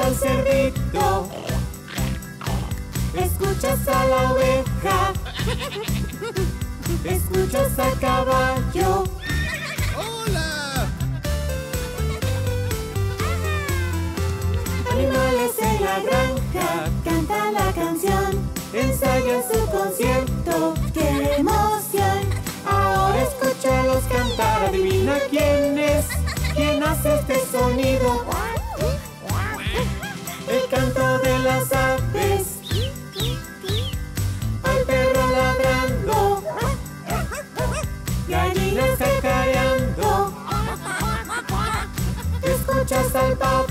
al cerdito. Escuchas a la oveja. Escuchas al caballo. ¡Hola! Animales en la granja cantan la canción, ensayan su concierto. ¡Qué emoción! Ahora escúchalos cantar. Adivina quién es, quién hace este sonido. El canto de las aves, al perro ladrando, gallinas cacareando. Escuchas al pavo